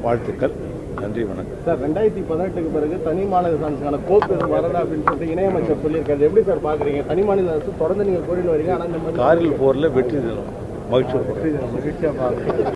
வாழ்த்துக்கள். நன்றி, வணக்கம். சார், 2018க்கு பிறகு தனி மாநில அரசுக்கான கோப்பு வரல அப்படின்னு சொல்லிட்டு இணையமைச்சர் சொல்லியிருக்காரு. எப்படி சார் பார்க்குறீங்க? தனி மாநில அரசு தொடர்ந்து நீங்கள் கோரியில் வரீங்க, ஆனால் இந்த மாதிரி காரில் போரில் வெற்றி தினம் மகிழ்ச்சியாக பார்க்குறேன்.